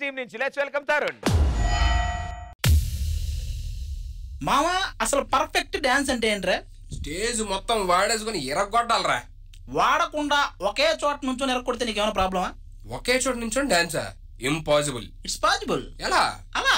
Team నుంచి let's welcome Tarun. మామా అసలు పర్ఫెక్ట్ డాన్స్ అంటే ఏంట్రా? స్టేజ్ మొత్తం వాడేసుకుని ఇరగొట్టాలరా. వాడకుండా ఒకే చోట నుంచొని ఎరగొడితే నీకేమైనా ప్రాబ్లమా? ఒకే చోట నుంచొని డాన్సా? ఇంపాసిబుల్. It's possible. ఎలా? అలా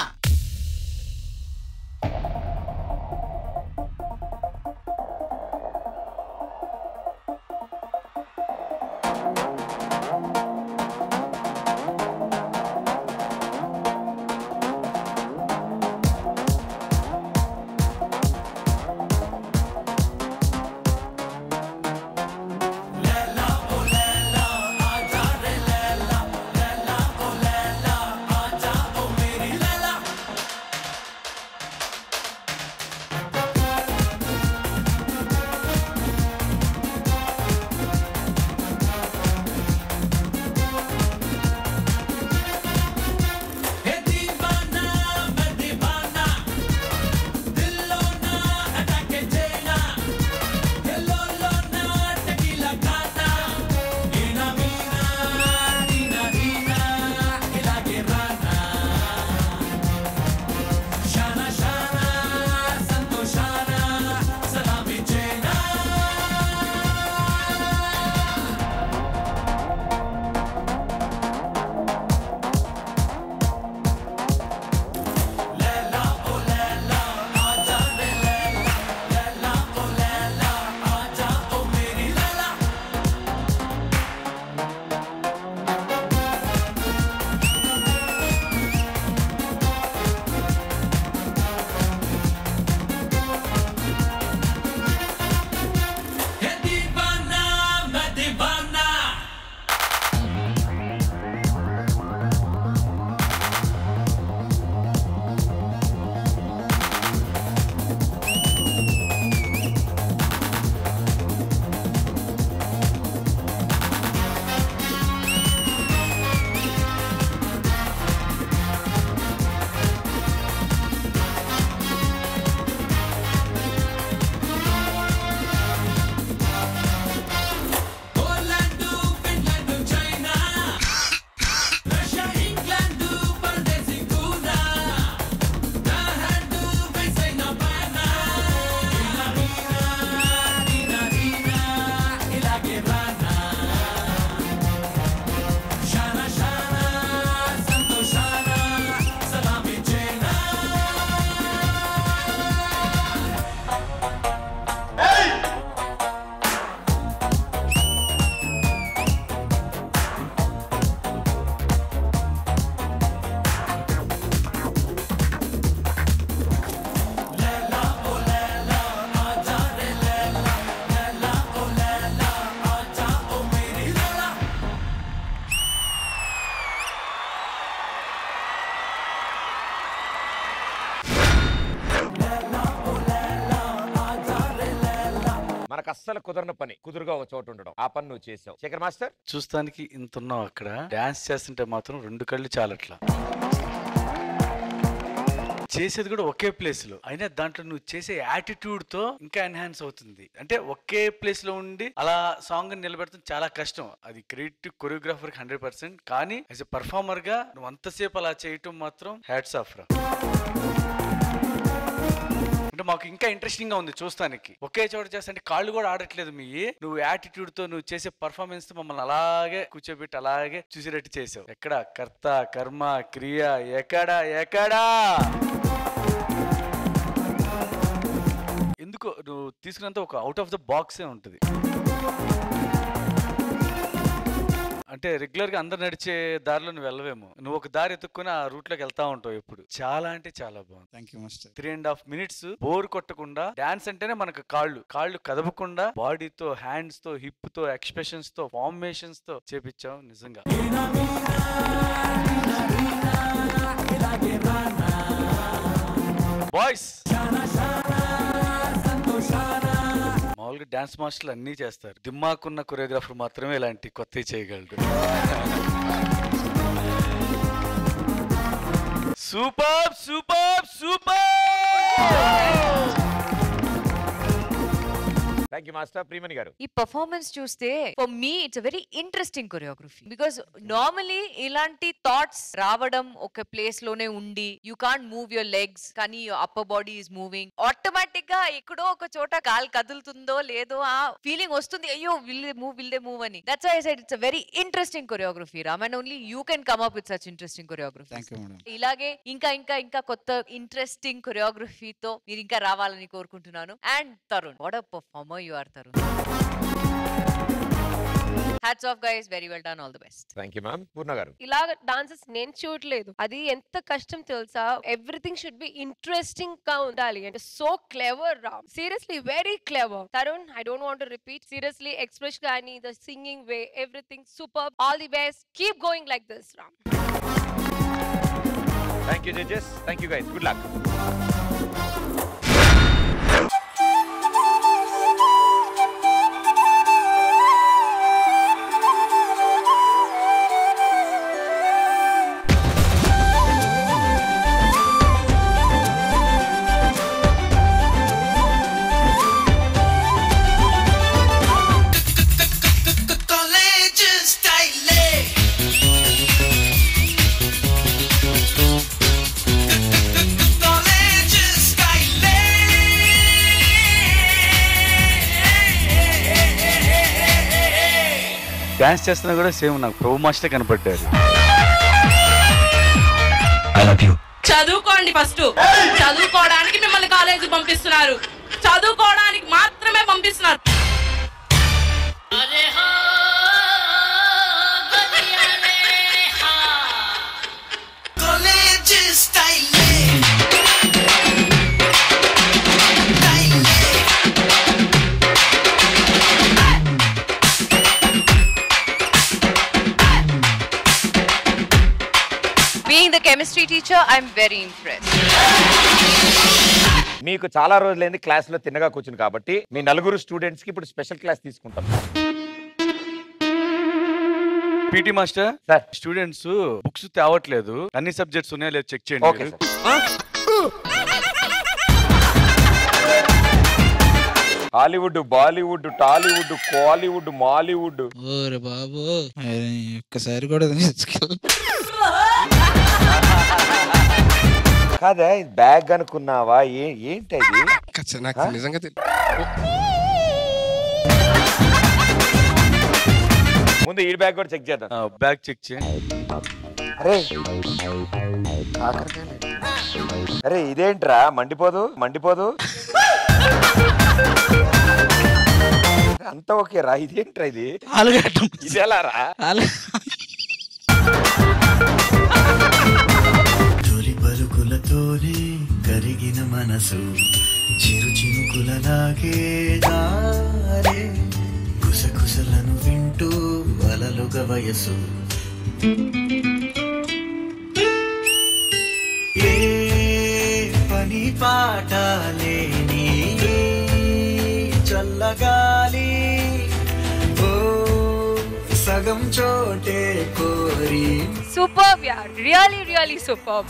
మనకు అస్సలు కుదరని పని కుదురుగా ఒక చోటు ఉండడం. ఆ పని నువ్వు చేసావు శేఖర్ మాస్టర్. చూస్తానికి ఇంత ఉన్నావు, అక్కడ డాన్స్ చేస్తుంటే మాత్రం 2 కళ్ళు చాలట్లా. చేసేది కూడా ఒకే ప్లేస్ లో అయినా దాంట్లో నువ్వు చేసే యాటిట్యూడ్ తో ఇంకా ఎన్హాన్స్ అవుతుంది. అంటే ఒకే ప్లేస్ లో ఉండి అలా సాంగ్ నిలబెడతాం చాలా కష్టం. అది క్రెడిట్ కొరియోగ్రాఫర్ 100%. కానీ యాజ్ ఎ పర్ఫార్మర్ గా నువ్వు అంతసేపు అలా చేయటం మాత్రం హ్యాట్స్ ఆఫ్ రా. అంటే మాకు ఇంకా ఇంట్రెస్టింగ్ గా ఉంది చూస్తానికి. ఒకే చోట చేస్తా కాళ్ళు కూడా ఆడట్లేదు మీ. నువ్వు యాటిట్యూడ్ తో నువ్వు చేసే పర్ఫార్మెన్స్ తో మమ్మల్ని అలాగే కూర్చోబెట్టి అలాగే చూసేటట్టు చేసావు. ఎక్కడ కర్త కర్మ క్రియ ఎక్కడా ఎక్కడా ఎందుకు నువ్వు తీసుకున్నంత ఒక అవుట్ ఆఫ్ ద బాక్సే ఉంటుంది. అంటే రెగ్యులర్ గా అందరు నడిచే దారిలో నువ్వు వెళ్ళవేమో, నువ్వు ఒక దారి ఎత్తుక్కుని ఆ రూట్ లోకి వెళ్తా ఉంటావు ఎప్పుడు. చాలా అంటే చాలా బాగుంది. Thank you master. 3.5 minutes bore కొట్టకుండా డాన్స్ అంటేనే మనకు కాళ్ళు కదపకుండా బాడీతో హ్యాండ్స్ తో హిప్ తో ఎక్స్ప్రెషన్స్ తో ఫార్మేషన్స్ తో చేపించావు నిజంగా. బాయ్స్ మామూలుగా డాన్స్ మాస్టర్లు అన్నీ చేస్తారు, దిమ్మాకున్న కొరియోగ్రాఫర్ మాత్రమే ఇలాంటి కొత్తవి చేయగలరు. Super super super. Thank you master. Priyamani garu. ఈ పర్ఫార్మెన్స్ చూస్తే for me it's a very interesting choreography because normally ఇలాంటి థాట్స్ రావడం ఒక ప్లేస్ లోనే ఉండి you can't move your legs కానీ your upper body is moving automatic గా ఎక్కడో ఒక చోట కాలు కదులుతుందో లేదో ఆ ఫీలింగ్ వస్తుంది అయ్యో విల్ దే మూవ్ అని. That's why I said it's a very interesting choreography Ram and only you can come up with such interesting choreography. ఇలాగే ఇంకా కొత్త ఇంట్రెస్టింగ్ కొరియోగ్రఫీతో మీరు ఇంకా రావాలని కోరుకుంటున్నాను. And Tarun, what a performer you are Tarun. Hats off guys, very well done, all the best. Thank you ma'am. Purna garu. ఇలా dances నేను చూడలేదు, అది ఎంత కష్టం తెలుసా. ఎవ్రీథింగ్ షుడ్ బి ఇంట్రెస్టింగ్ గా ఉండాలి. అంటే so clever Ram, seriously very clever. Tarun, I don't want to repeat, seriously express గానీ the singing way everything super. All the best, keep going like this Ram. Thank you judges. Thank you guys. Good luck. Dance చేస్తున్నా కూడా same నాకు ప్రభు master కనపడ్డారు. చదువుకోండి first. చదువుకోవడానికి మిమ్మల్ని college పంపిస్తున్నారు, చదువుకోవడానికి మాత్రమే పంపిస్తున్నారు. Being the chemistry teacher, I'm very impressed. మీకు చాలా రోజులైంది క్లాస్ లో తిన్నగా కూర్చుని కాబట్టి మీ నలుగురు స్టూడెంట్స్ కి ఇప్పుడు స్పెషల్ క్లాస్ తీసుకుంటాం. PT master sir, students books తేవట్లేదు, అన్ని సబ్జెక్ట్స్ ఉన్నాయో లేదు చెక్ చేయండి. Okay sir. Hollywood, Bollywood, Tollywood, Kollywood, Mollywood. ఓరే బాబు, ఒక్కసారి కూడా కాదా బ్యాగ్ అనుకున్నావా? ఏంటి అది? నాకు నిజంగా ముందు ఈ బ్యాగ్ కూడా చెక్ చేద్దాం. బ్యాగ్ చెక్ చేయండి. అరే ఇదేంట్రా, మండిపోదు అంతా ఓకే రా. ఇదేంట్రా ఇది? ఇది ఎలా రా? పలుకులతోనే కరిగిన మనసు చిరు చినుకులలాగే దారే కుసకుసలను వింటూ అలలుగ వయసు ఏ పని పాట లేని చల్లగాలి ఓ సగం చోటే కోరి Superb, yeah. Really, really superb.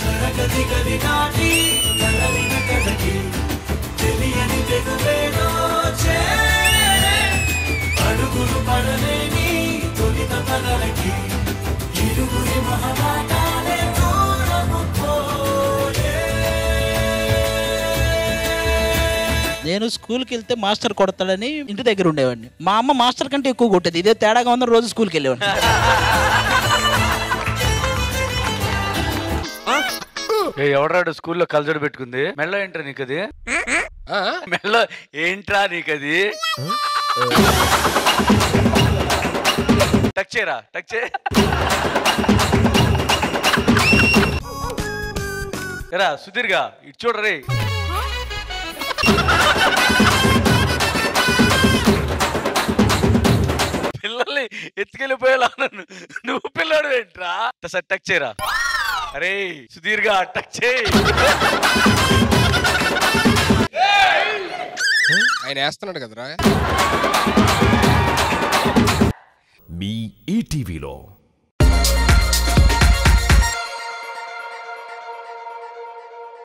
నేను స్కూల్కి వెళ్తే మాస్టర్ కొడతాడని ఇంటి దగ్గర ఉండేవాడిని. మా అమ్మ మాస్టర్ కంటే ఎక్కువ కొట్టేది. ఇదే తేడాగా ఉన్న రోజు స్కూల్కి వెళ్ళేవాడిని. ఎవడాడు స్కూల్లో కలజోడు పెట్టుకుంది? మెల్ల ఏంట్రా నీకది? మెల్ల ఏంట్రా నీకది? టచ్ చేయరా, టచ్ చే రా సుధీర్గా ఇటు చూడరే. పిల్లల్ని ఎత్తుకెళ్ళిపోయేలా నువ్వు పిల్లాడు ఏంట్రా? సార్ టచ్ చేయరా. అరే సుధీర్గా టచ్ చేయి. ఆయన వేస్తున్నాడు కదరా. మీ ఈటీవీలో